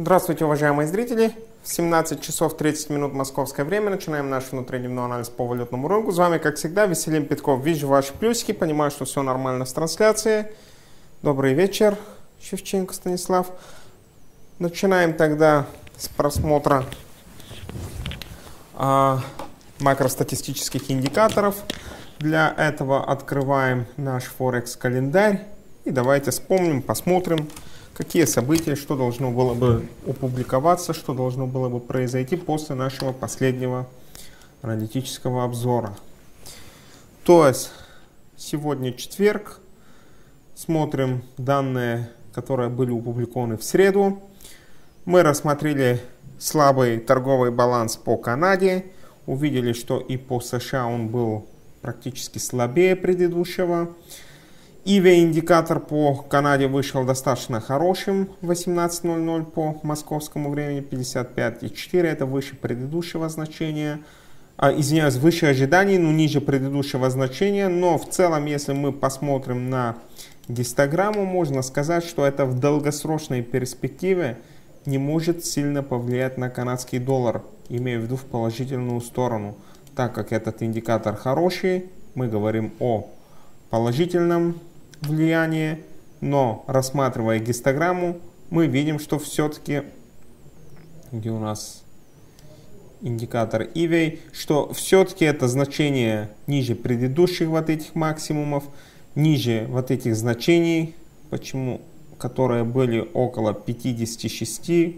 Здравствуйте, уважаемые зрители! В 17 часов 30 минут московское время начинаем наш внутридневной анализ по валютному рынку. С вами, как всегда, Веселим Петков. Вижу ваши плюсики, понимаю, что все нормально с трансляцией. Добрый вечер, Шевченко Станислав. Начинаем тогда с просмотра макростатистических индикаторов. Для этого открываем наш Форекс-календарь и давайте вспомним, посмотрим, какие события, что должно было бы опубликоваться, что должно было бы произойти после нашего последнего аналитического обзора. То есть сегодня четверг, смотрим данные, которые были опубликованы в среду. Мы рассмотрели слабый торговый баланс по Канаде, увидели, что и по США он был практически слабее предыдущего. EV-индикатор по Канаде вышел достаточно хорошим, 18:00 по московскому времени, 55,4, это выше предыдущего значения, извиняюсь, выше ожиданий, но ниже предыдущего значения, но в целом, если мы посмотрим на гистограмму, можно сказать, что это в долгосрочной перспективе не может сильно повлиять на канадский доллар, имея в виду в положительную сторону, так как этот индикатор хороший, мы говорим о положительном влияние, но рассматривая гистограмму, мы видим, что все-таки, где у нас индикатор EV, что все-таки это значение ниже предыдущих вот этих максимумов, ниже вот этих значений, почему, которые были около 56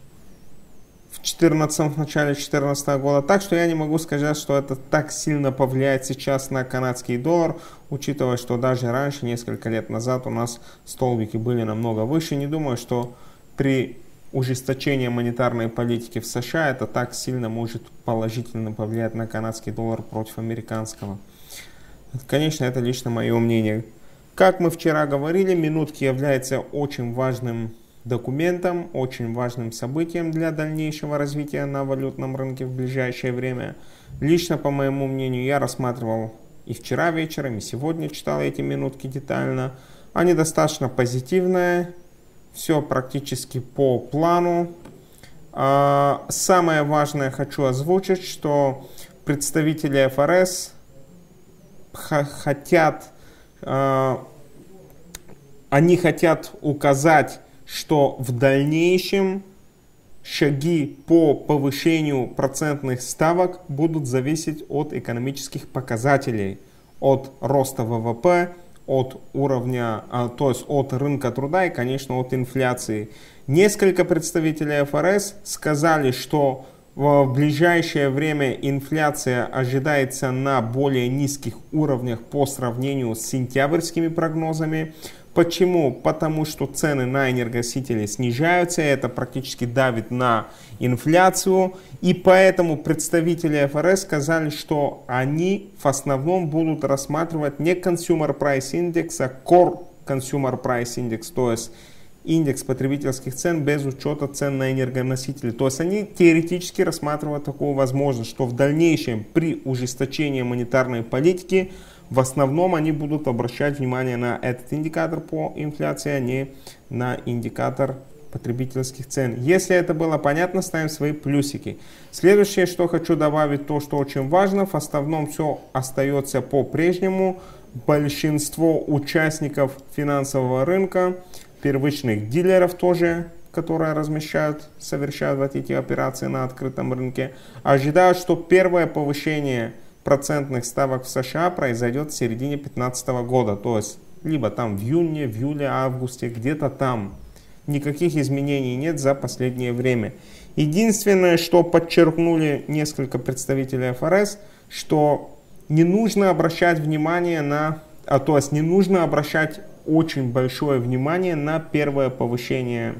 в начале 2014 года. Так что я не могу сказать, что это так сильно повлияет сейчас на канадский доллар, учитывая, что даже раньше, несколько лет назад, у нас столбики были намного выше. Не думаю, что при ужесточении монетарной политики в США это так сильно может положительно повлиять на канадский доллар против американского. Конечно, это лично мое мнение. Как мы вчера говорили, минутки являются очень важным документом, очень важным событием для дальнейшего развития на валютном рынке в ближайшее время. Лично, по моему мнению, я рассматривал и вчера вечером, и сегодня читал эти минутки детально. Они достаточно позитивные, все практически по плану. Самое важное хочу озвучить, что представители ФРС хотят указать, что в дальнейшем шаги по повышению процентных ставок будут зависеть от экономических показателей, от роста ВВП, от уровня, то есть от рынка труда и, конечно, от инфляции. Несколько представителей ФРС сказали, что в ближайшее время инфляция ожидается на более низких уровнях по сравнению с сентябрьскими прогнозами. Почему? Потому что цены на энергоносители снижаются, это практически давит на инфляцию, и поэтому представители ФРС сказали, что они в основном будут рассматривать не Consumer Price Index, а Core Consumer Price Index, то есть индекс потребительских цен без учета цен на энергоносители. То есть они теоретически рассматривают такую возможность, что в дальнейшем при ужесточении монетарной политики в основном они будут обращать внимание на этот индикатор по инфляции, а не на индикатор потребительских цен. Если это было понятно, ставим свои плюсики. Следующее, что хочу добавить, то, что очень важно, в основном все остается по-прежнему. Большинство участников финансового рынка, первичных дилеров тоже, которые совершают вот эти операции на открытом рынке, ожидают, что первое повышение процентных ставок в США произойдет в середине 2015 года, то есть либо там в июне, в июле, августе, где-то там. Никаких изменений нет за последнее время. Единственное, что подчеркнули несколько представителей ФРС, что не нужно обращать внимание то есть не нужно обращать очень большое внимание на первое повышение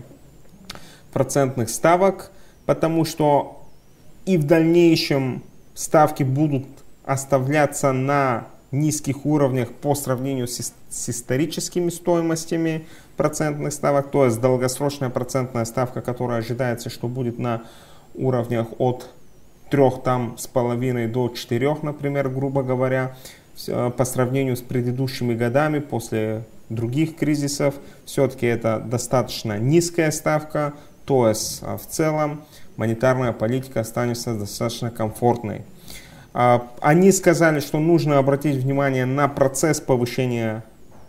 процентных ставок, потому что и в дальнейшем ставки будут оставляться на низких уровнях по сравнению с историческими стоимостями процентных ставок, то есть долгосрочная процентная ставка, которая ожидается, что будет на уровнях от 3,5 до 4, например, грубо говоря, по сравнению с предыдущими годами после других кризисов, все-таки это достаточно низкая ставка, То есть в целом монетарная политика останется достаточно комфортной. Они сказали, что нужно обратить внимание на процесс повышения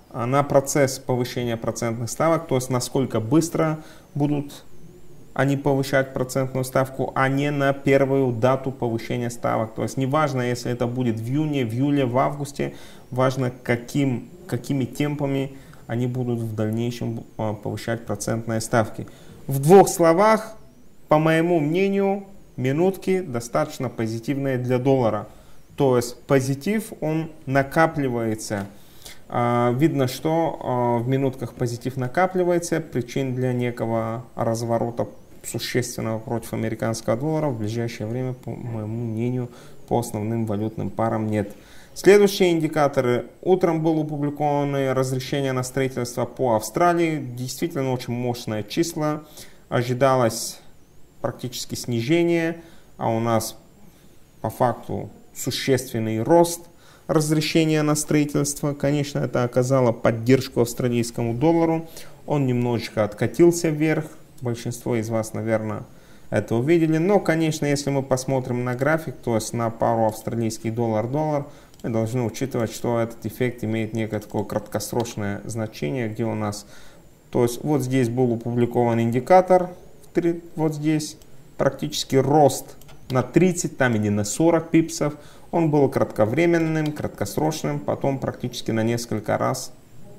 процентных ставок, то есть насколько быстро будут они повышать процентную ставку, а не на первую дату повышения ставок. То есть неважно, если это будет в июне, в июле, в августе, важно какими темпами они будут в дальнейшем повышать процентные ставки. В двух словах, по моему мнению, минутки достаточно позитивные для доллара. То есть позитив, он накапливается. Видно, что в минутках позитив накапливается. Причин для некого разворота существенного против американского доллара в ближайшее время, по моему мнению, по основным валютным парам нет. Следующие индикаторы. Утром было опубликовано разрешение на строительство по Австралии. Действительно очень мощное число. Ожидалось практически снижение, а у нас по факту существенный рост разрешения на строительство. Конечно, это оказало поддержку австралийскому доллару. Он немножечко откатился вверх. Большинство из вас, наверное, это увидели. Но, конечно, если мы посмотрим на график, то есть на пару австралийский доллар-доллар, мы должны учитывать, что этот эффект имеет некое такое краткосрочное значение, где у нас, то есть вот здесь был опубликован индикатор, вот здесь практически рост на 30 там или на 40 пипсов. Он был кратковременным, краткосрочным, потом практически на несколько раз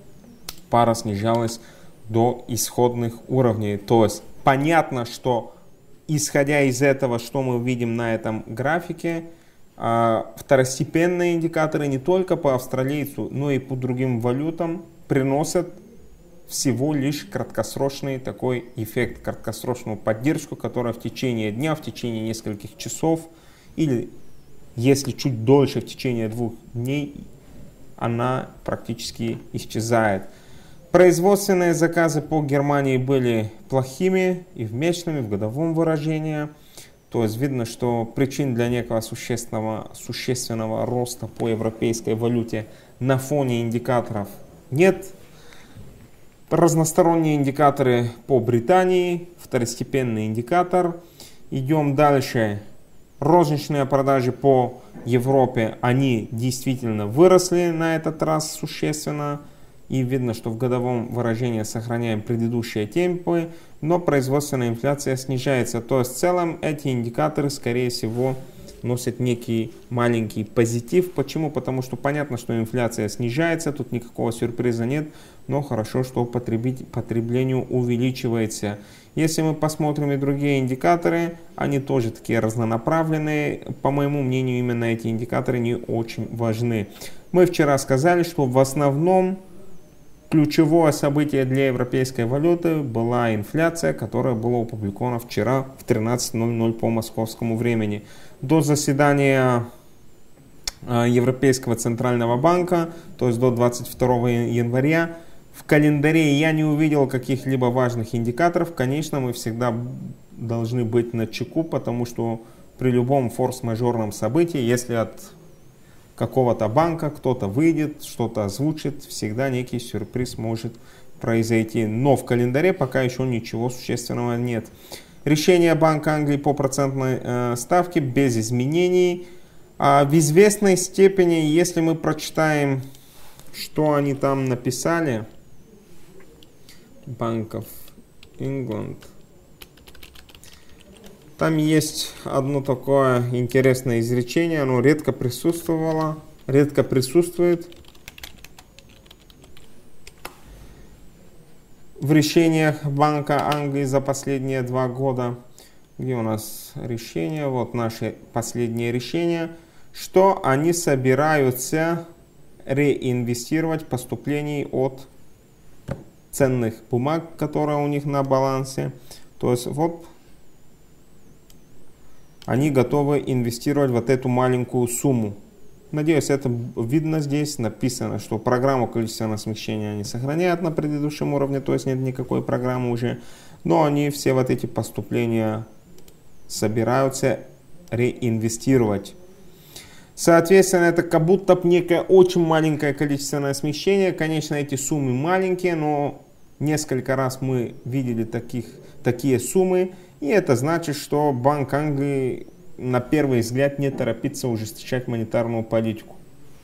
пара снижалась до исходных уровней. То есть понятно, что исходя из этого, что мы видим на этом графике, второстепенные индикаторы не только по австралийцу, но и по другим валютам приносят всего лишь краткосрочный такой эффект, краткосрочную поддержку, которая в течение дня, в течение нескольких часов или, если чуть дольше, в течение 2 дней, она практически исчезает. Производственные заказы по Германии были плохими и в месячном, и в годовом выражении. То есть видно, что причин для некого существенного роста по европейской валюте на фоне индикаторов нет. Разносторонние индикаторы по Британии, второстепенный индикатор. Идем дальше. Розничные продажи по Европе, они действительно выросли на этот раз существенно. И видно, что в годовом выражении сохраняем предыдущие темпы, но производственная инфляция снижается. То есть в целом эти индикаторы, скорее всего, носят некий маленький позитив. Почему? Потому что понятно, что инфляция снижается, тут никакого сюрприза нет, но хорошо, что потребление увеличивается. Если мы посмотрим и другие индикаторы, они тоже такие разнонаправленные. По моему мнению, именно эти индикаторы не очень важны. Мы вчера сказали, что в основном ключевое событие для европейской валюты была инфляция, которая была опубликована вчера в 13:00 по московскому времени. До заседания Европейского центрального банка, то есть до 22 января, в календаре я не увидел каких-либо важных индикаторов. Конечно, мы всегда должны быть начеку, потому что при любом форс-мажорном событии, если от какого-то банка кто-то выйдет, что-то озвучит, всегда некий сюрприз может произойти. Но в календаре пока еще ничего существенного нет. Решение Банка Англии по процентной ставке без изменений. В известной степени, если мы прочитаем, что они там написали, Bank of England, там есть одно такое интересное изречение, оно редко присутствует в решениях Банка Англии за последние 2 года. Где у нас решение? Вот наше последнее решение, что они собираются реинвестировать поступлений от ценных бумаг, которые у них на балансе. То есть вот они готовы инвестировать вот эту маленькую сумму. Надеюсь, это видно здесь. Написано, что программу количественного смещения они сохраняют на предыдущем уровне, то есть нет никакой программы уже. Но они все вот эти поступления собираются реинвестировать. Соответственно, это как будто некое очень маленькое количественное смещение. Конечно, эти суммы маленькие, но несколько раз мы видели такие суммы. И это значит, что Банк Англии на первый взгляд не торопится ужесточать монетарную политику.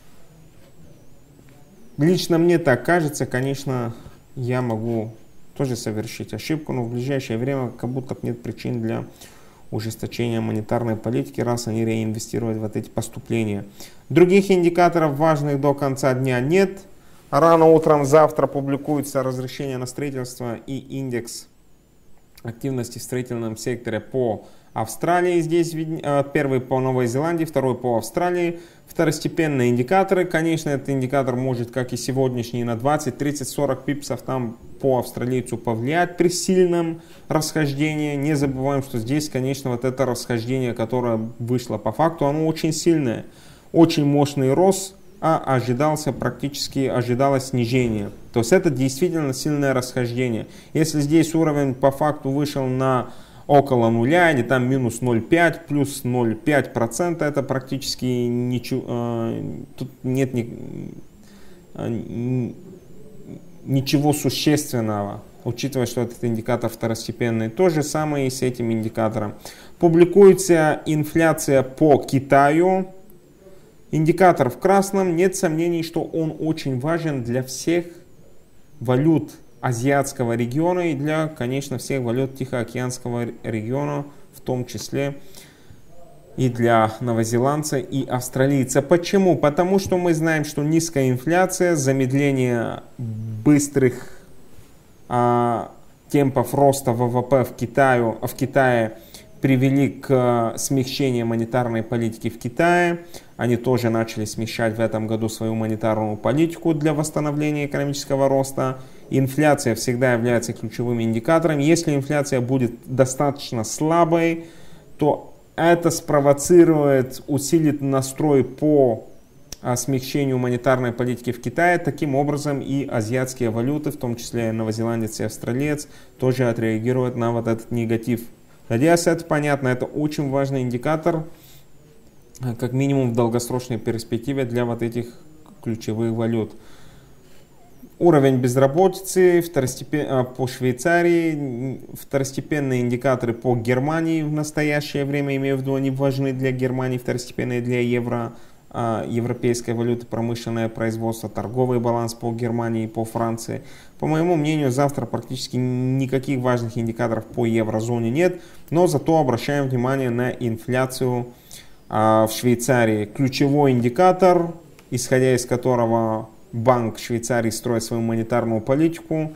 Лично мне так кажется, конечно, я могу тоже совершить ошибку, но в ближайшее время как будто нет причин для ужесточения монетарной политики, раз они реинвестируют в эти поступления. Других индикаторов важных до конца дня нет. Рано утром завтра публикуется разрешение на строительство и индекс активности в строительном секторе по Австралии. Здесь первый по Новой Зеландии, второй по Австралии. Второстепенные индикаторы. Конечно, этот индикатор может, как и сегодняшний, на 20, 30, 40 пипсов там по австралийцу повлиять при сильном расхождении. Не забываем, что здесь, конечно, вот это расхождение, которое вышло по факту, оно очень сильное. Очень мощный рост, а ожидалось снижение. То есть это действительно сильное расхождение. Если здесь уровень по факту вышел на около нуля, или там минус 0,5, плюс 0,5%, это практически ничего, тут нет ничего существенного, учитывая, что этот индикатор второстепенный. То же самое и с этим индикатором. Публикуется инфляция по Китаю. Индикатор в красном. Нет сомнений, что он очень важен для всех валют азиатского региона и для, конечно, всех валют Тихоокеанского региона, в том числе и для новозеландца и австралийца. Почему? Потому что мы знаем, что низкая инфляция, замедление быстрых темпов роста ВВП в Китае привели к смягчению монетарной политики в Китае. Они тоже начали смягчать в этом году свою монетарную политику для восстановления экономического роста. Инфляция всегда является ключевым индикатором. Если инфляция будет достаточно слабой, то это спровоцирует, усилит настрой по смягчению монетарной политики в Китае. Таким образом и азиатские валюты, в том числе новозеландец и австралиец, тоже отреагируют на вот этот негатив. Надеюсь, это понятно. Это очень важный индикатор, как минимум в долгосрочной перспективе для вот этих ключевых валют. Уровень безработицы по Швейцарии, второстепенные индикаторы по Германии в настоящее время, имею в виду, они важны для Германии, второстепенные для европейской валюты, промышленное производство, торговый баланс по Германии и по Франции. По моему мнению, завтра практически никаких важных индикаторов по еврозоне нет, но зато обращаем внимание на инфляцию в Швейцарии. Ключевой индикатор, исходя из которого Банк Швейцарии строит свою монетарную политику,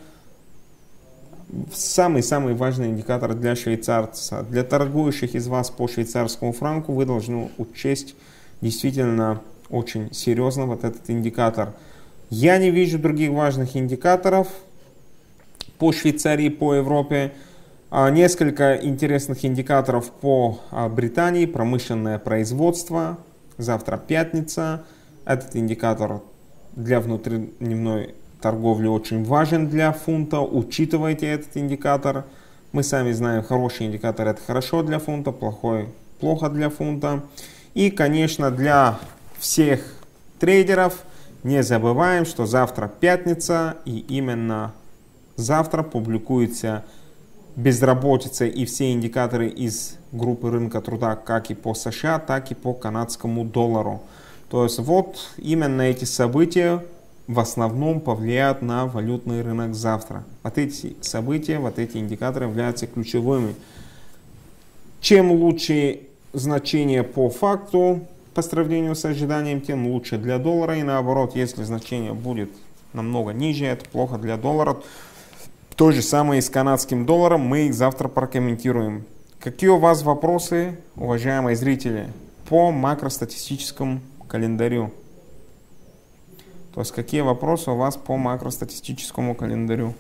самый важный индикатор для швейцарца. Для торгующих из вас по швейцарскому франку вы должны учесть действительно очень серьезно вот этот индикатор. Я не вижу других важных индикаторов по Швейцарии, по Европе. Несколько интересных индикаторов по Британии. Промышленное производство. Завтра пятница. Этот индикатор для внутридневной торговли очень важен для фунта. Учитывайте этот индикатор. Мы сами знаем, хороший индикатор это хорошо для фунта, плохой плохо для фунта. И, конечно, для всех трейдеров не забываем, что завтра пятница, и именно завтра публикуется безработица и все индикаторы из группы рынка труда как и по США, так и по канадскому доллару. То есть вот именно эти события в основном повлияют на валютный рынок завтра. Вот эти события, вот эти индикаторы являются ключевыми. Чем лучше значение по факту по сравнению с ожиданием, тем лучше для доллара. И наоборот, если значение будет намного ниже, это плохо для доллара. То же самое и с канадским долларом. Мы их завтра прокомментируем. Какие у вас вопросы, уважаемые зрители, по макростатистическому календарю? То есть какие вопросы у вас по макростатистическому календарю?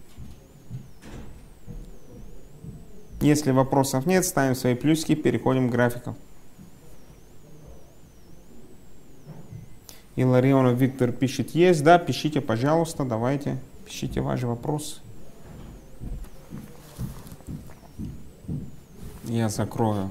Если вопросов нет, ставим свои плюсики, переходим к графикам. Иларионов Виктор пишет, есть, да, пишите, пожалуйста, давайте, пишите ваши вопросы. Я закрою.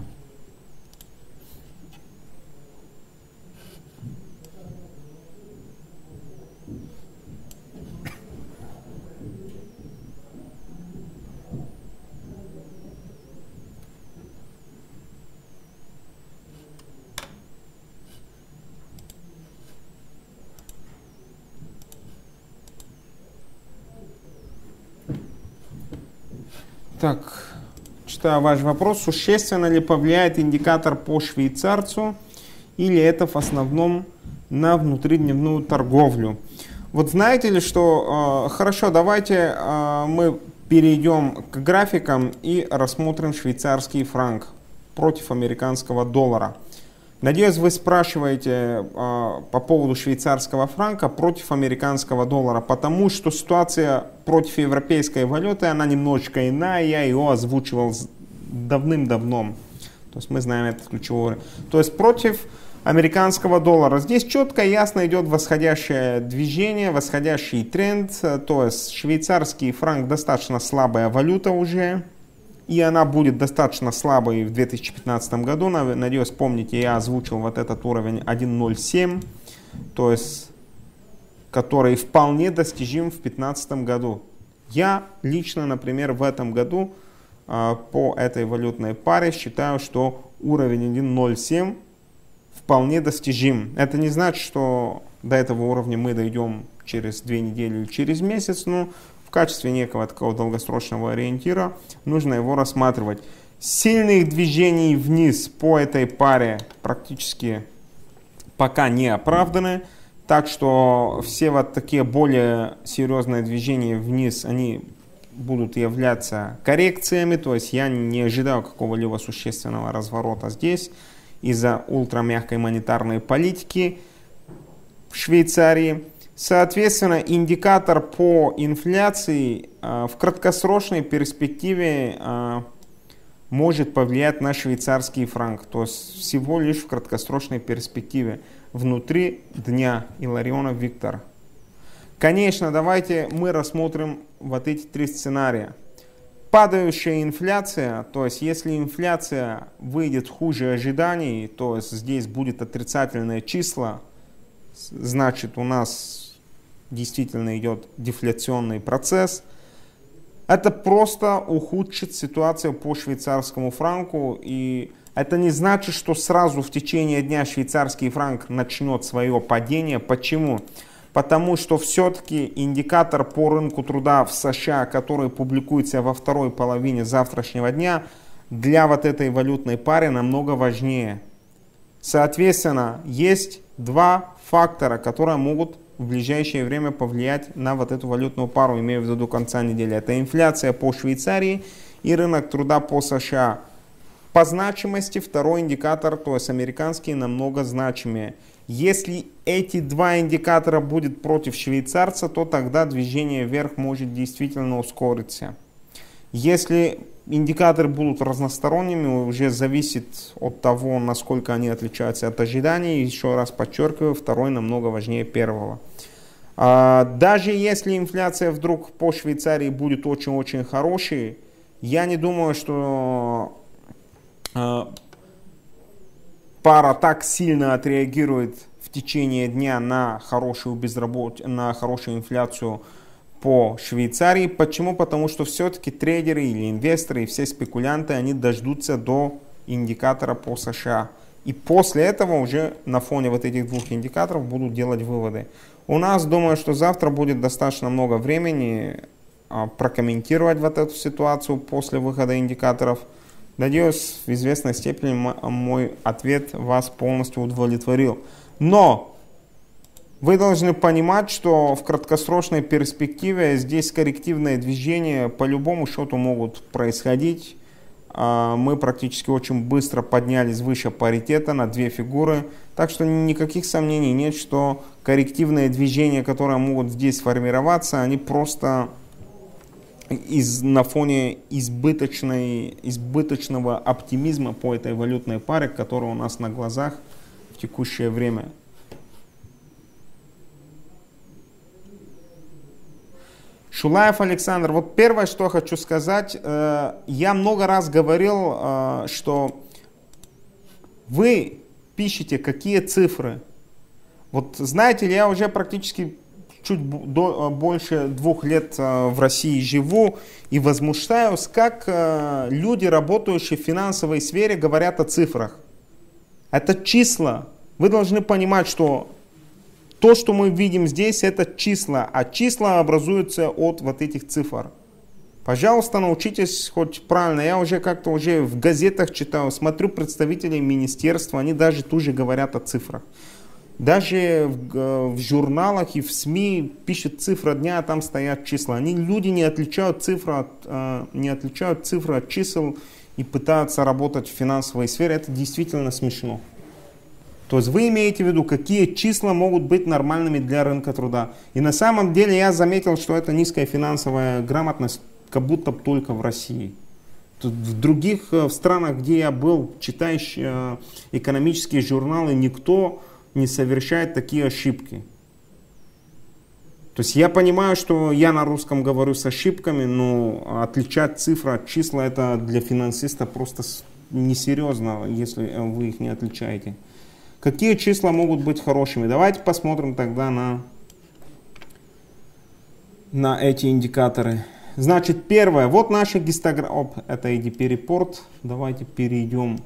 Так, читаю ваш вопрос. Существенно ли повлияет индикатор по швейцарцу или это в основном на внутридневную торговлю? Вот знаете ли, что... Хорошо, давайте мы перейдем к графикам и рассмотрим швейцарский франк против американского доллара. Надеюсь, вы спрашиваете по поводу швейцарского франка против американского доллара, потому что ситуация против европейской валюты, она немножечко иная, я ее озвучивал давным-давно. То есть мы знаем этот ключевой. То есть против американского доллара. Здесь четко и ясно идет восходящее движение, восходящий тренд. То есть швейцарский франк достаточно слабая валюта уже. И она будет достаточно слабой в 2015 году. Надеюсь, помните, я озвучил вот этот уровень 1.07, то есть, который вполне достижим в 2015 году. Я лично, например, в этом году по этой валютной паре считаю, что уровень 1.07 вполне достижим. Это не значит, что до этого уровня мы дойдем через 2 недели или через месяц, но в качестве некого такого долгосрочного ориентира нужно его рассматривать. Сильных движений вниз по этой паре практически пока не оправданы. Так что все вот такие более серьезные движения вниз, они будут являться коррекциями. То есть я не ожидаю какого-либо существенного разворота здесь из-за ультрамягкой монетарной политики в Швейцарии. Соответственно, индикатор по инфляции в краткосрочной перспективе может повлиять на швейцарский франк. То есть всего лишь в краткосрочной перспективе внутри дня. Илларионов Виктор. Конечно, давайте мы рассмотрим вот эти 3 сценария. Падающая инфляция, то есть если инфляция выйдет хуже ожиданий, то есть здесь будет отрицательные числа, значит у нас действительно идет дефляционный процесс. Это просто ухудшит ситуацию по швейцарскому франку. И это не значит, что сразу в течение дня швейцарский франк начнет свое падение. Почему? Потому что все-таки индикатор по рынку труда в США, который публикуется во второй половине завтрашнего дня, для вот этой валютной пары намного важнее. Соответственно, есть 2 фактора, которые могут в ближайшее время повлиять на вот эту валютную пару, имею в виду до конца недели. Это инфляция по Швейцарии и рынок труда по США. По значимости второй индикатор, то есть американский, намного значимее. Если эти 2 индикатора будут против швейцарца, то тогда движение вверх может действительно ускориться. Если индикаторы будут разносторонними, уже зависит от того, насколько они отличаются от ожиданий. Еще раз подчеркиваю, второй намного важнее первого. Даже если инфляция вдруг по Швейцарии будет очень-очень хорошей, я не думаю, что пара так сильно отреагирует в течение дня на хорошую на хорошую инфляцию по Швейцарии. Почему? Потому что все-таки трейдеры или инвесторы и все спекулянты, они дождутся до индикатора по США. И после этого уже на фоне вот этих 2 индикаторов будут делать выводы. У нас, думаю, что завтра будет достаточно много времени прокомментировать вот эту ситуацию после выхода индикаторов. Надеюсь, в известной степени мой ответ вас полностью удовлетворил. Но вы должны понимать, что в краткосрочной перспективе здесь коррективные движения по любому счету могут происходить. Мы практически очень быстро поднялись выше паритета на 2 фигуры. Так что никаких сомнений нет, что коррективные движения, которые могут здесь формироваться, они просто на фоне избыточного оптимизма по этой валютной паре, которая у нас на глазах в текущее время. Шулаев Александр, вот первое, что я хочу сказать, я много раз говорил, что вы пишете какие цифры. Вот знаете ли, я уже практически чуть больше 2 лет в России живу и возмущаюсь, как люди, работающие в финансовой сфере, говорят о цифрах. Это числа. Вы должны понимать, что то, что мы видим здесь, это числа, а числа образуются от вот этих цифр. Пожалуйста, научитесь хоть правильно. Я уже как-то уже в газетах читал, смотрю представителей министерства, они даже тоже говорят о цифрах. Даже в журналах и в СМИ пишет цифра дня, а там стоят числа. Люди не отличают цифры от чисел и пытаются работать в финансовой сфере. Это действительно смешно. То есть вы имеете в виду, какие числа могут быть нормальными для рынка труда. И на самом деле я заметил, что это низкая финансовая грамотность как будто только в России. В других странах, где я был, читаешь экономические журналы, никто не совершает такие ошибки. То есть я понимаю, что я на русском говорю с ошибками, но отличать цифры от числа это для финансиста просто несерьезно, если вы их не отличаете. Какие числа могут быть хорошими? Давайте посмотрим тогда на эти индикаторы. Значит, первое, вот наша гистограмма, это ADP Report, давайте перейдем.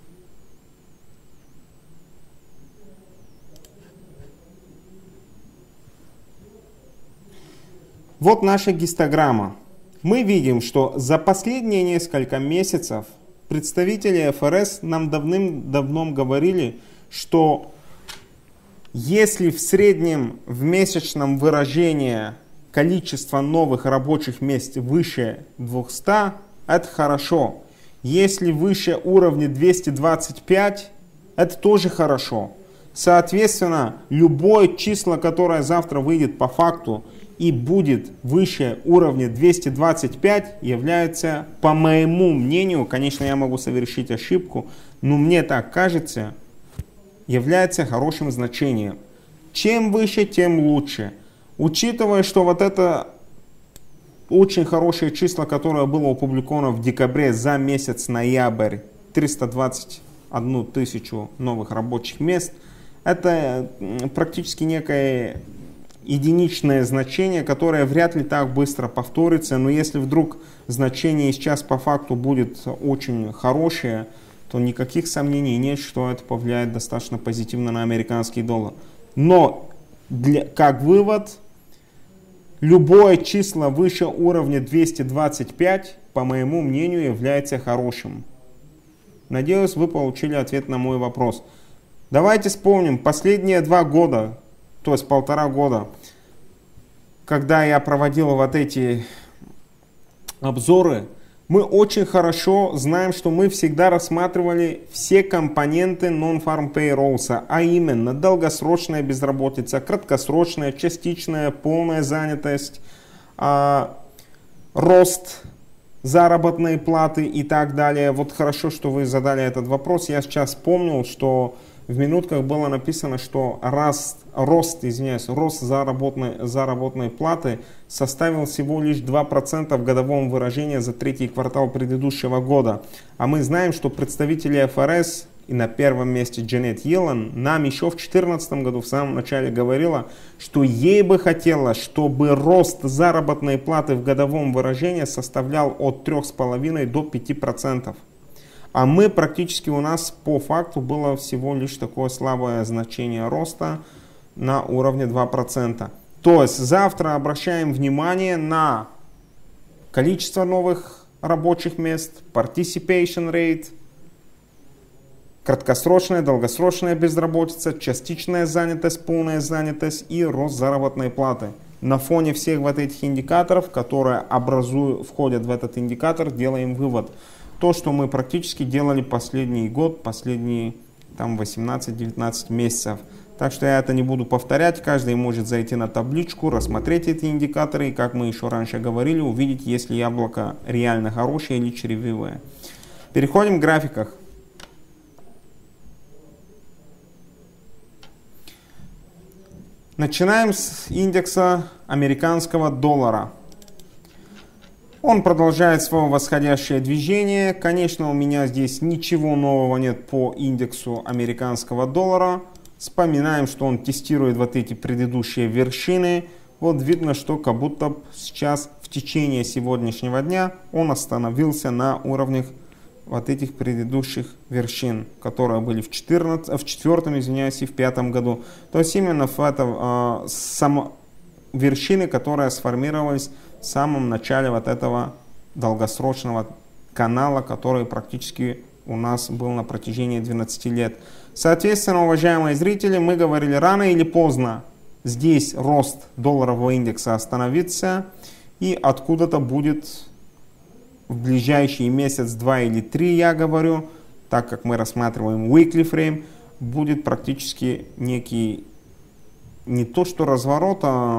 Вот наша гистограмма. Мы видим, что за последние несколько месяцев представители ФРС нам давным-давно говорили, что если в среднем в месячном выражении количество новых рабочих мест выше 200, это хорошо. Если выше уровня 225, это тоже хорошо. Соответственно, любое число, которое завтра выйдет по факту и будет выше уровня 225, является, по моему мнению, конечно, я могу совершить ошибку, но мне так кажется, является хорошим значением. Чем выше, тем лучше. Учитывая, что вот это очень хорошее число, которое было опубликовано в декабре за месяц ноябрь, 321 тысячу новых рабочих мест, это практически некое единичное значение, которое вряд ли так быстро повторится, но если вдруг значение сейчас по факту будет очень хорошее, то никаких сомнений нет, что это повлияет достаточно позитивно на американский доллар. Но как вывод, любое число выше уровня 225, по моему мнению, является хорошим. Надеюсь, вы получили ответ на мой вопрос. Давайте вспомним последние 2 года, то есть 1,5 года, когда я проводил вот эти обзоры, мы очень хорошо знаем, что мы всегда рассматривали все компоненты non-farm payrolls, а именно долгосрочная безработица, краткосрочная, частичная, полная занятость, рост заработной платы и так далее. Вот хорошо, что вы задали этот вопрос. Я сейчас вспомнил, что в минутках было написано, что рост заработной платы составил всего лишь 2% в годовом выражении за 3-й квартал предыдущего года. А мы знаем, что представители ФРС, и на первом месте Джанет Йеллен, нам еще в 2014 году в самом начале говорила, что ей бы хотелось, чтобы рост заработной платы в годовом выражении составлял от 3,5 до 5%. А мы практически, у нас по факту было всего лишь такое слабое значение роста на уровне 2%. То есть завтра обращаем внимание на количество новых рабочих мест, participation rate, краткосрочная, долгосрочная безработица, частичная занятость, полная занятость и рост заработной платы. На фоне всех вот этих индикаторов, которые входят в этот индикатор, делаем вывод. То, что мы практически делали последний год, последние 18-19 месяцев. Так что я это не буду повторять. Каждый может зайти на табличку, рассмотреть эти индикаторы и, как мы еще раньше говорили, увидеть, если яблоко реально хорошее или червивое. Переходим к графиках. Начинаем с индекса американского доллара. Он продолжает свое восходящее движение. Конечно, у меня здесь ничего нового нет по индексу американского доллара. Вспоминаем, что он тестирует вот эти предыдущие вершины. Вот видно, что как будто сейчас в течение сегодняшнего дня он остановился на уровнях вот этих предыдущих вершин, которые были в 4-м, извиняюсь, и в 5-м году. То есть именно в этом вершины, которые сформировались в самом начале вот этого долгосрочного канала, который практически у нас был на протяжении 12 лет. Соответственно, уважаемые зрители, мы говорили, рано или поздно здесь рост долларового индекса остановится и откуда-то будет в ближайший месяц, 2 или 3, я говорю, так как мы рассматриваем weekly frame, будет практически некий, не то что разворот, а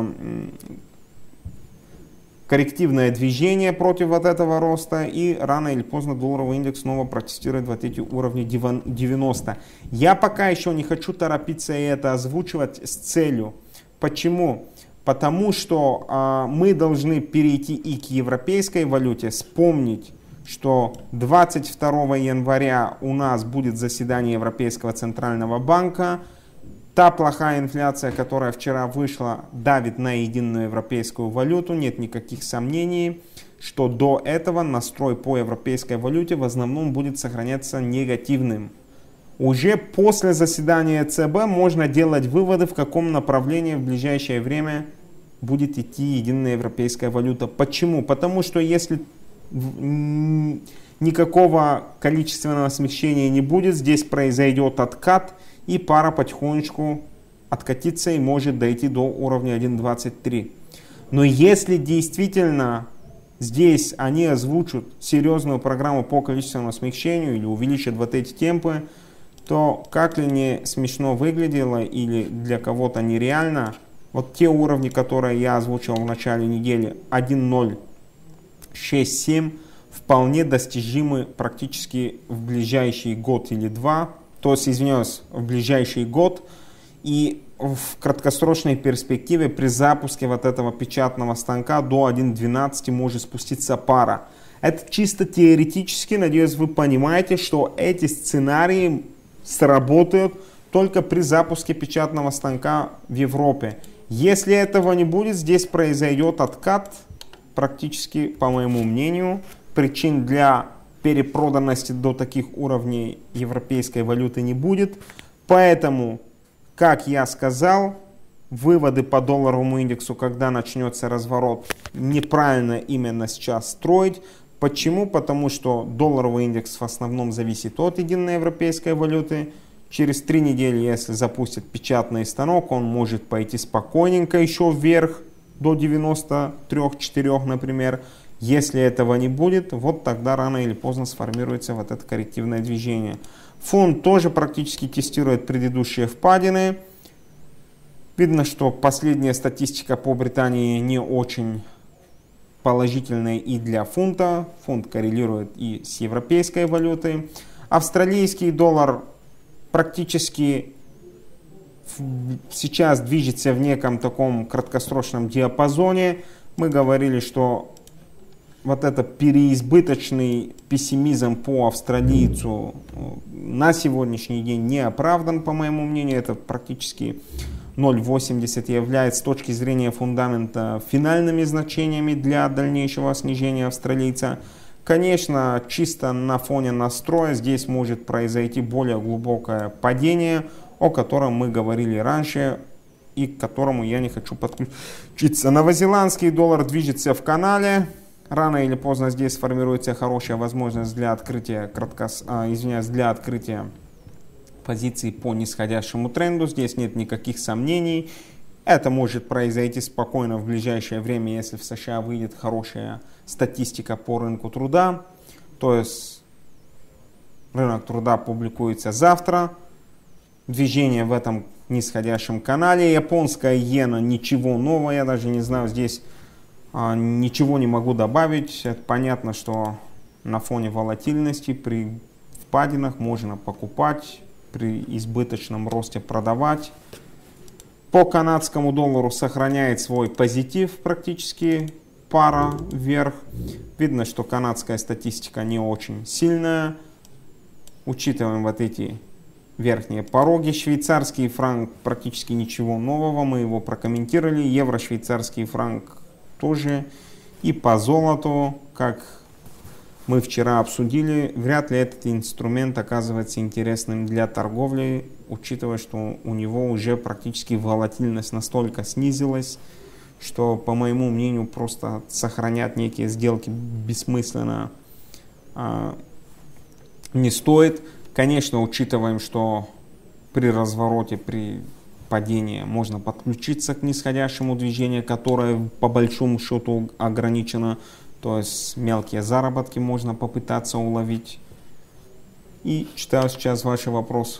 коррективное движение против вот этого роста, и рано или поздно долларовый индекс снова протестирует вот эти уровни 90. Я пока еще не хочу торопиться и это озвучивать с целью. Почему? Потому что мы должны перейти и к европейской валюте, вспомнить, что 22 января у нас будет заседание Европейского центрального банка. Та плохая инфляция, которая вчера вышла, давит на единую европейскую валюту. Нет никаких сомнений, что до этого настрой по европейской валюте в основном будет сохраняться негативным. Уже после заседания ЦБ можно делать выводы, в каком направлении в ближайшее время будет идти единая европейская валюта. Почему? Потому что если никакого количественного смещения не будет, здесь произойдет откат, и пара потихонечку откатится и может дойти до уровня 1.23. Но если действительно здесь они озвучат серьезную программу по количественному смещению или увеличат вот эти темпы, то как ли не смешно выглядело или для кого-то нереально, вот те уровни, которые я озвучил в начале недели, 1.067, вполне достижимы практически в ближайший год или два, то есть, извиняюсь, в ближайший год, и в краткосрочной перспективе при запуске вот этого печатного станка до 1.12 может спуститься пара. Это чисто теоретически, надеюсь, вы понимаете, что эти сценарии сработают только при запуске печатного станка в Европе. Если этого не будет, здесь произойдет откат, практически, по моему мнению, причин для перепроданности до таких уровней европейской валюты не будет. Поэтому, как я сказал, выводы по долларовому индексу, когда начнется разворот, неправильно именно сейчас строить. Почему? Потому что долларовый индекс в основном зависит от единой европейской валюты. Через 3 недели, если запустит печатный станок, он может пойти спокойненько еще вверх до 93-4, например. Если этого не будет, вот тогда рано или поздно сформируется вот это коррективное движение. Фунт тоже практически тестирует предыдущие впадины. Видно, что последняя статистика по Британии не очень положительная и для фунта. Фунт коррелирует и с европейской валютой. Австралийский доллар практически сейчас движется в неком таком краткосрочном диапазоне. Мы говорили, что вот это переизбыточный пессимизм по австралийцу на сегодняшний день не оправдан, по моему мнению. Это практически 0.80 является с точки зрения фундамента финальными значениями для дальнейшего снижения австралийца. Конечно, чисто на фоне настроя здесь может произойти более глубокое падение, о котором мы говорили раньше и к которому я не хочу подключиться. Новозеландский доллар движется в канале. Рано или поздно здесь сформируется хорошая возможность для открытия, для открытия позиций по нисходящему тренду. Здесь нет никаких сомнений. Это может произойти спокойно в ближайшее время, если в США выйдет хорошая статистика по рынку труда. То есть рынок труда публикуется завтра. Движение в этом нисходящем канале. Японская иена, ничего нового, я даже не знаю, здесь ничего не могу добавить. Это понятно, что на фоне волатильности при впадинах можно покупать, при избыточном росте продавать. По канадскому доллару сохраняет свой позитив практически пара вверх. Видно, что канадская статистика не очень сильная. Учитываем вот эти верхние пороги. Швейцарский франк практически ничего нового, мы его прокомментировали. Евро-швейцарский франк тоже. И по золоту, как мы вчера обсудили, вряд ли этот инструмент оказывается интересным для торговли, учитывая, что у него уже практически волатильность настолько снизилась, что, по моему мнению, просто сохранять некие сделки бессмысленно не стоит. Конечно, учитываем, что при развороте, при падении можно подключиться к нисходящему движению, которое по большому счету ограничено. То есть мелкие заработки можно попытаться уловить. И читаю сейчас ваши вопросы.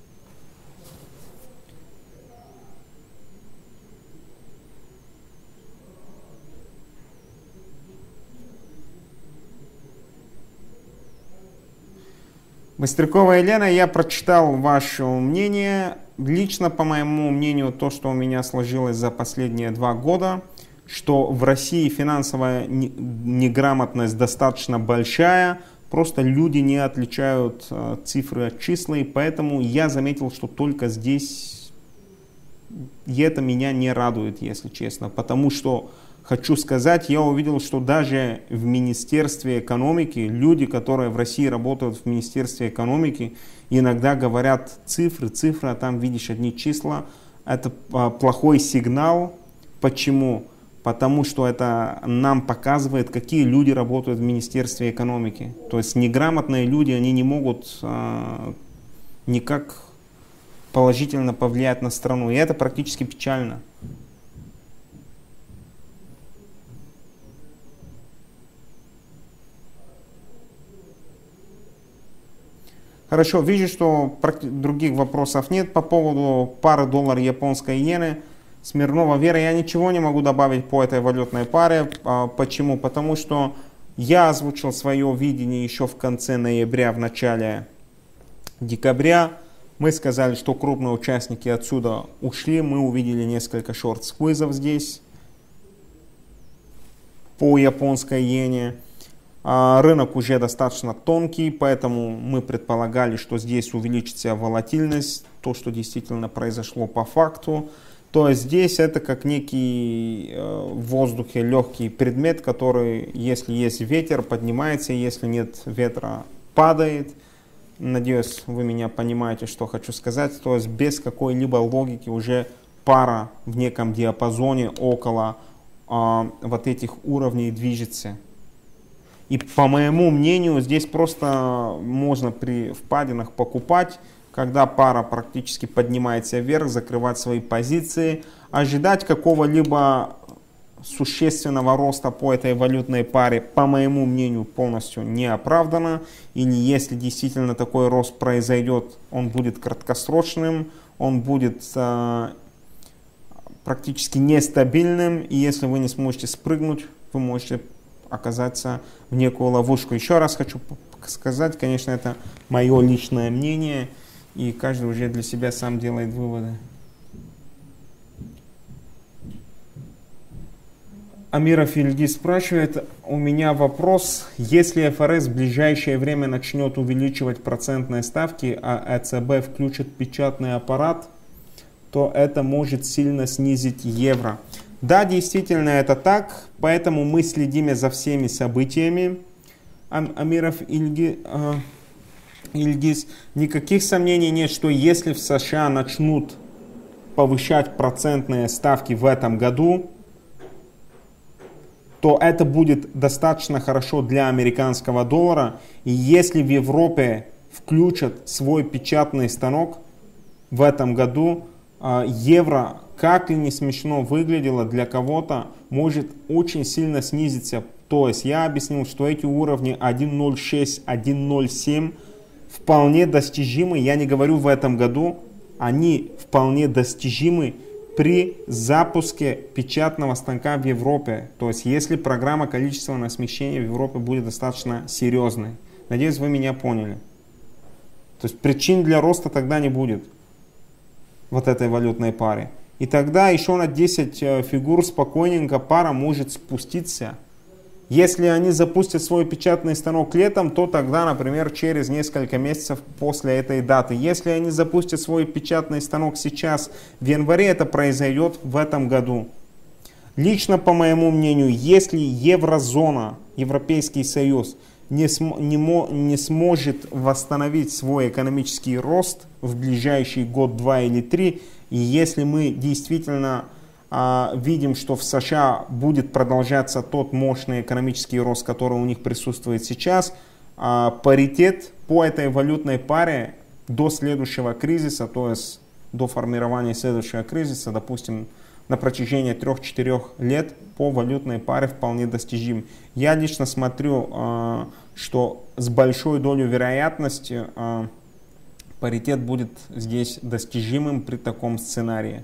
Быстрякова Елена, я прочитал ваше мнение. Лично, по моему мнению, то, что у меня сложилось за последние 2 года, что в России финансовая неграмотность достаточно большая, просто люди не отличают цифры от числа, и поэтому я заметил, что только здесь, и это меня не радует, если честно, потому что, хочу сказать, я увидел, что даже в Министерстве экономики, люди, которые в России работают в Министерстве экономики, иногда говорят цифры, а там видишь одни числа. Это плохой сигнал. Почему? Потому что это нам показывает, какие люди работают в Министерстве экономики. То есть неграмотные люди, они не могут никак положительно повлиять на страну. И это практически печально. Хорошо, вижу, что других вопросов нет по поводу пары доллара японской иены. Смирнова Вера, я ничего не могу добавить по этой валютной паре. Почему? Потому что я озвучил свое видение еще в конце ноября, в начале декабря. Мы сказали, что крупные участники отсюда ушли. Мы увидели несколько шорт-сквизов здесь по японской иене. Рынок уже достаточно тонкий, поэтому мы предполагали, что здесь увеличится волатильность, то, что действительно произошло по факту. То есть здесь это как некий в воздухе легкий предмет, который, если есть ветер, поднимается, если нет ветра, падает. Надеюсь, вы меня понимаете, что хочу сказать. То есть без какой-либо логики уже пара в неком диапазоне около вот этих уровней движется. И по моему мнению, здесь просто можно при впадинах покупать, когда пара практически поднимается вверх, закрывать свои позиции, ожидать какого-либо существенного роста по этой валютной паре, по моему мнению, полностью не оправдано. Или если действительно такой рост произойдет, он будет краткосрочным, он будет практически нестабильным, и если вы не сможете спрыгнуть, вы можете оказаться в некую ловушку. Еще раз хочу сказать, конечно, это мое личное мнение, и каждый уже для себя сам делает выводы. Амиров Ильгиз спрашивает, у меня вопрос, если ФРС в ближайшее время начнет увеличивать процентные ставки, а ЭЦБ включит печатный аппарат, то это может сильно снизить евро. Да, действительно это так, поэтому мы следим за всеми событиями. Амиров Ильгиз, никаких сомнений нет, что если в США начнут повышать процентные ставки в этом году, то это будет достаточно хорошо для американского доллара. И если в Европе включат свой печатный станок в этом году, евро, как и не смешно выглядело для кого-то, может очень сильно снизиться. То есть я объяснил, что эти уровни 1.06, 1.07 вполне достижимы. Я не говорю в этом году, они вполне достижимы при запуске печатного станка в Европе. То есть если программа количественного смещения в Европе будет достаточно серьезной. Надеюсь, вы меня поняли. То есть причин для роста тогда не будет вот этой валютной паре. И тогда еще на 10 фигур спокойненько пара может спуститься. Если они запустят свой печатный станок летом, то тогда, например, через несколько месяцев после этой даты. Если они запустят свой печатный станок сейчас, в январе, это произойдет в этом году. Лично, по моему мнению, если еврозона, Европейский Союз, не сможет восстановить свой экономический рост в ближайший год, 2 или 3, и если мы действительно видим, что в США будет продолжаться тот мощный экономический рост, который у них присутствует сейчас, паритет по этой валютной паре до следующего кризиса, то есть до формирования следующего кризиса, допустим, на протяжении 3-4 лет по валютной паре вполне достижим. Я лично смотрю, что с большой долей вероятности паритет будет здесь достижимым при таком сценарии.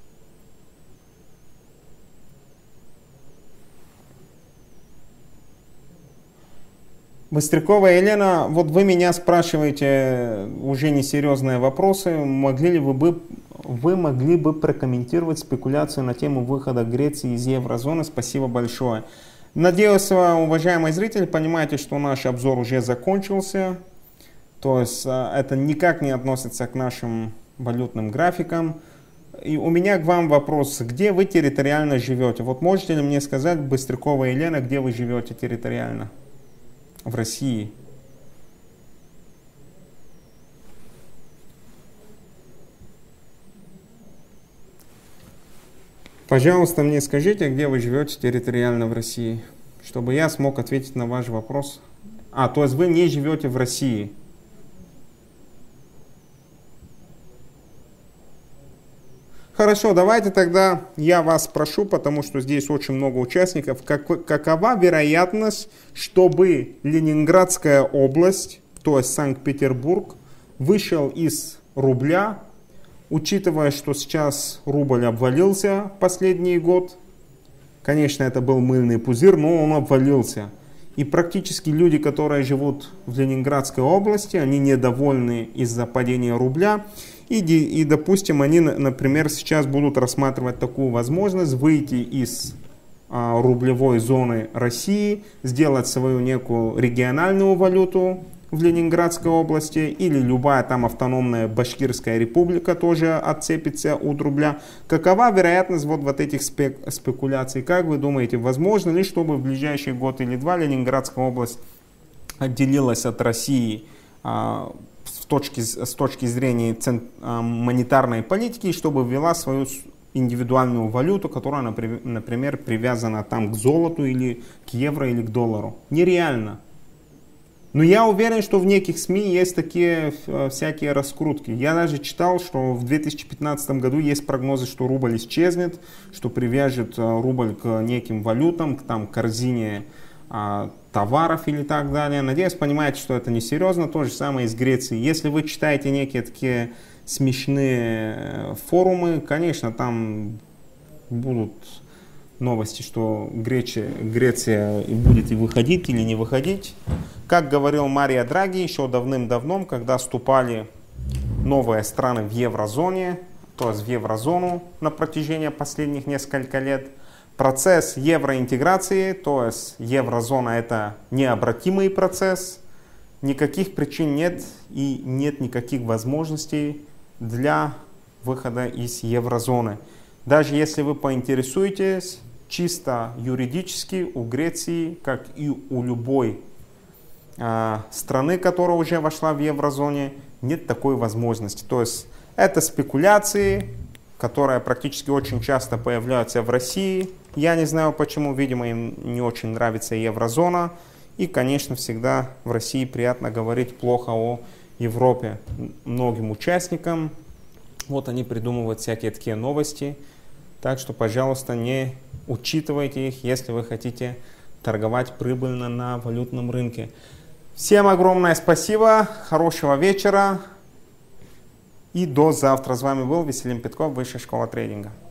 Быстрякова Елена, вот вы меня спрашиваете уже несерьезные вопросы. Вы могли бы прокомментировать спекуляцию на тему выхода Греции из еврозоны? Спасибо большое. Надеюсь, уважаемый зритель, понимаете, что наш обзор уже закончился. То есть это никак не относится к нашим валютным графикам. И у меня к вам вопрос. Где вы территориально живете? Вот можете ли мне сказать, Быстрякова Елена, где вы живете территориально? В России. Пожалуйста, мне скажите, где вы живете территориально в России, чтобы я смог ответить на ваш вопрос. То есть вы не живете в России. Хорошо, давайте тогда я вас спрошу, потому что здесь очень много участников. Какова вероятность, чтобы Ленинградская область, то есть Санкт-Петербург, вышел из рубля, учитывая, что сейчас рубль обвалился последний год? Конечно, это был мыльный пузырь, но он обвалился. И практически люди, которые живут в Ленинградской области, они недовольны из-за падения рубля. И, допустим, они, например, сейчас будут рассматривать такую возможность выйти из рублевой зоны России, сделать свою некую региональную валюту в Ленинградской области, или любая там автономная Башкирская республика тоже отцепится от рубля. Какова вероятность вот этих спекуляций? Как вы думаете, возможно ли, чтобы в ближайший год или два Ленинградская область отделилась от России с точки зрения монетарной политики, чтобы ввела свою индивидуальную валюту, которая, например, привязана там к золоту или к евро или к доллару? Нереально. Но я уверен, что в неких СМИ есть такие всякие раскрутки. Я даже читал, что в 2015 году есть прогнозы, что рубль исчезнет, что привяжет рубль к неким валютам, к корзине товаров или так далее. Надеюсь, понимаете, что это несерьезно. То же самое и с Грецией. Если вы читаете некие такие смешные форумы, конечно, там будут новости, что Греция будет и выходить или не выходить. Как говорил Марио Драги еще давным-давно, когда вступали новые страны в еврозоне, то есть в еврозону на протяжении последних нескольких лет, процесс евроинтеграции, то есть еврозона, это необратимый процесс, никаких причин нет и нет никаких возможностей для выхода из еврозоны. Даже если вы поинтересуетесь, чисто юридически у Греции, как и у любой страны, которая уже вошла в еврозоне, нет такой возможности. То есть это спекуляции, которые практически очень часто появляются в России. Я не знаю почему, видимо, им не очень нравится еврозона. И, конечно, всегда в России приятно говорить плохо о Европе многим участникам. Вот они придумывают всякие такие новости. Так что, пожалуйста, не учитывайте их, если вы хотите торговать прибыльно на валютном рынке. Всем огромное спасибо, хорошего вечера и до завтра. С вами был Веселим Петков, Высшая школа трейдинга.